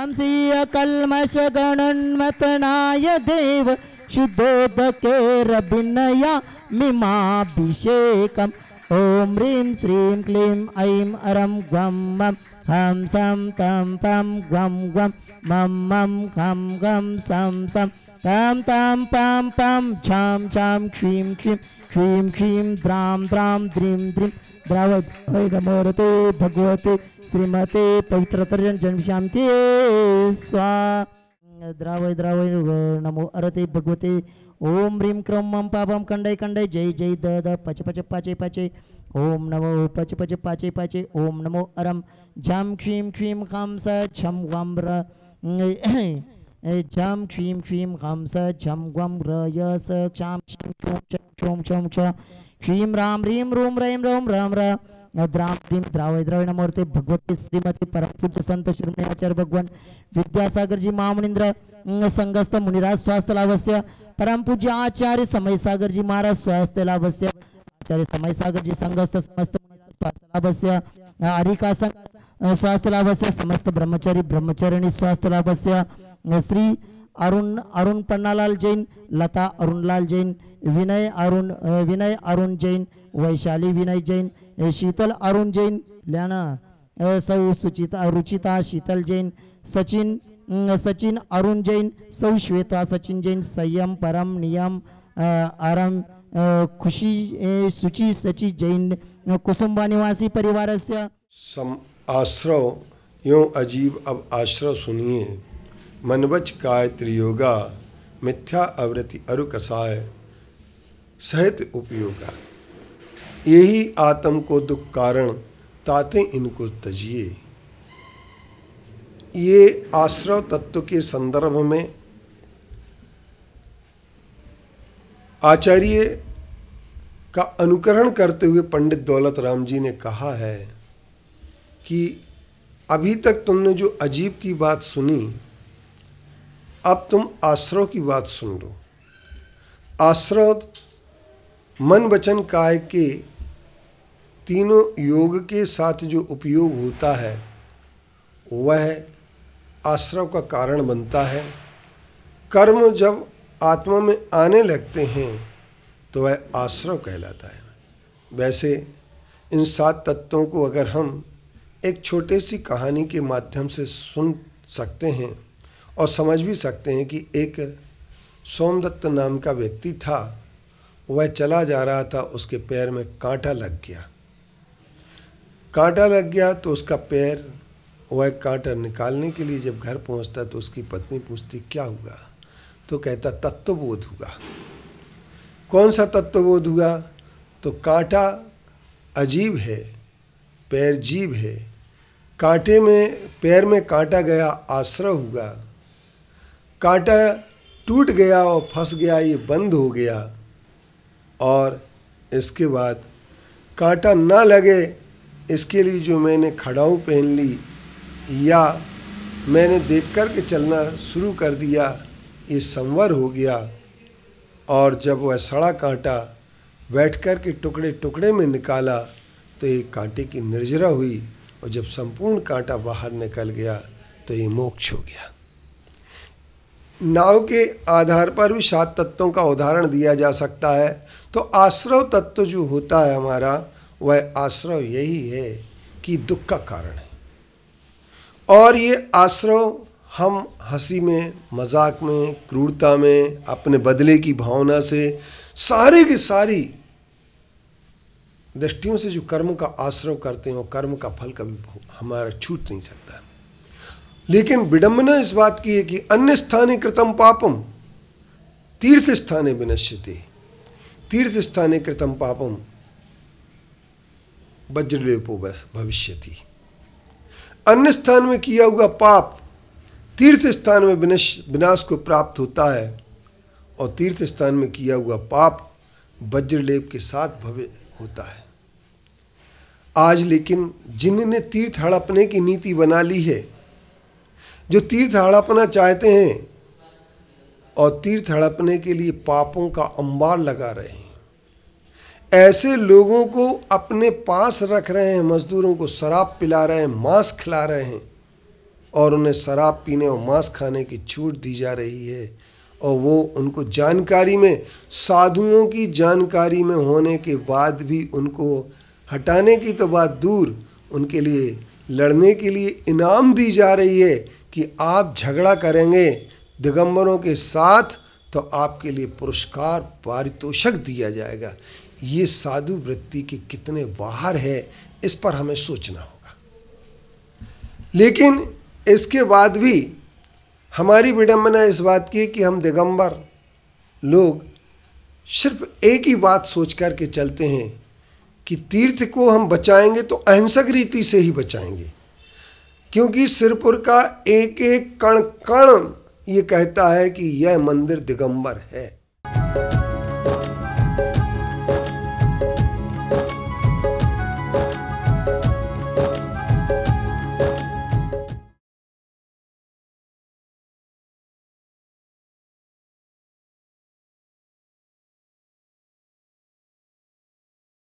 शंसीय कल्मष गणन्मतनाय देव शुद्धोदकेरभिनया मिमाभिषेकम् ओम ह्रीं श्रीं क्लीं ऐं अरं ग्वं मं हं सं तं पं ग्वं ग्वं मं मं खं गं सं सं तं तं पं पं छं छं क्षीं क्षीं क्षीं क्षीं द्रां द्रां द्रीं द्रीं द्रावै नमोरते भगवते श्रीमते पवित्रतर्जन जन्मशांति स्वाहा द्रावै द्रावै नमो अरते भगवते ओम ह्रीं क्रौं मं पापं खण्डय खण्डय जय जय द द पच पच पाचे पाचे ओम नमो पच पच पाचे पाचे ओम नमो अरम झम क्षीं क्षीं खं स छम वम र झम क्षीं क्षीं खं स छम वम र य स क्षां क्षीं क्षों क्षों छ क्षीं राम ह्रीं रूम रैं रौम रम र द्राम द्रीं द्रावय द्रावय नमोर्ते भगवती श्रीमती परम पूज्य संत श्रीमती आचार्य भगवान विद्यासागर जी महामुनिंद्र संगस्त मुनिराज स्वास्थ्य लाभस्य परम पूज्य आचार्य समय सागर जी महाराज स्वास्थ्य लाभस्य आचार्य समय सागर जी संगस्त समस्त स्वास्थ्य लाभस्य हरिका संघ स्वास्थ्य लाभस्य समस्त ब्रह्मचारी ब्रह्मचारिणी स्वास्थ्य लाभस्य श्री अरुण पन्नालाल जैन लता अरुणलाल जैन विनय अरुण जैन वैशाली विनय जैन शीतल अरुण जैन ल्याना सौ सुचिता रुचिता शीतल जैन सचिन अरुण जैन सौ श्वेता सचिन जैन संयम परम नियम आराम खुशी सुचि सचि जैन कुसुम्बा निवासी परिवारस्य आश्रव यों अजीब अब आश्रव सुनिए मनवच काय त्रियोगा मिथ्या अवृति अरु कसाय सहित उपयोगा यही आत्म को दुख कारण ताते इनको तजिए। ये आश्रव तत्व के संदर्भ में आचार्य का अनुकरण करते हुए पंडित दौलत राम जी ने कहा है कि अभी तक तुमने जो अजीब की बात सुनी अब तुम आश्रव की बात सुन लो। आश्रव मन वचन काय के तीनों योग के साथ जो उपयोग होता है वह आश्रव का कारण बनता है। कर्म जब आत्मा में आने लगते हैं तो वह आश्रव कहलाता है। वैसे इन 7 तत्वों को अगर हम एक छोटे सी कहानी के माध्यम से सुन सकते हैं और समझ भी सकते हैं कि एक सोमदत्त नाम का व्यक्ति था, वह चला जा रहा था, उसके पैर में कांटा लग गया। कांटा लग गया तो उसका पैर, वह कांटा निकालने के लिए जब घर पहुंचता तो उसकी पत्नी पूछती क्या हुआ, तो कहता तत्वबोध हुआ। कौन सा तत्वबोध हुआ? तो कांटा अजीब है, पैर जीव है, कांटे में पैर में कांटा गया आश्रव हुआ, कांटा टूट गया और फंस गया, ये बंद हो गया। और इसके बाद कांटा ना लगे इसके लिए जो मैंने खड़ाऊ पहन ली या मैंने देख कर के चलना शुरू कर दिया, ये संवर हो गया। और जब वह सड़ा कांटा बैठ कर के टुकड़े टुकड़े में निकाला तो ये कांटे की निर्जरा हुई, और जब संपूर्ण कांटा बाहर निकल गया तो ये मोक्ष हो गया। नाव के आधार पर भी 7 तत्वों का उदाहरण दिया जा सकता है। तो आश्रव तत्व जो होता है हमारा, वह आश्रव यही है कि दुख का कारण है। और ये आश्रव हम हंसी में, मजाक में, क्रूरता में, अपने बदले की भावना से, सारी की सारी दृष्टियों से जो कर्म का आश्रव करते हैं वो कर्म का फल कभी हमारा छूट नहीं सकता। लेकिन विडंबना इस बात की है कि अन्य स्थाने कृतम पापम तीर्थ स्थाने विनश्यते, तीर्थ स्थाने कृतम पापम वज्रलेपो भविष्यति। अन्य स्थान में किया हुआ पाप तीर्थ स्थान में विनाश को प्राप्त होता है, और तीर्थ स्थान में किया हुआ पाप वज्रलेप के साथ भव्य होता है। आज लेकिन जिन्होंने तीर्थ हड़पने की नीति बना ली है, जो तीर्थ हड़पना चाहते हैं और तीर्थ हड़पने के लिए पापों का अंबार लगा रहे हैं, ऐसे लोगों को अपने पास रख रहे हैं, मजदूरों को शराब पिला रहे हैं, मांस खिला रहे हैं, और उन्हें शराब पीने और मांस खाने की छूट दी जा रही है। और वो उनको जानकारी में, साधुओं की जानकारी में होने के बाद भी उनको हटाने की तो बात दूर, उनके लिए लड़ने के लिए इनाम दी जा रही है कि आप झगड़ा करेंगे दिगंबरों के साथ तो आपके लिए पुरस्कार पारितोषिक दिया जाएगा। ये साधु वृत्ति के कितने बाहर है, इस पर हमें सोचना होगा। लेकिन इसके बाद भी हमारी विडंबना इस बात की कि हम दिगंबर लोग सिर्फ एक ही बात सोच कर के चलते हैं कि तीर्थ को हम बचाएंगे तो अहिंसक रीति से ही बचाएंगे, क्योंकि सिरपुर का एक एक कण कण ये कहता है कि यह मंदिर दिगंबर है।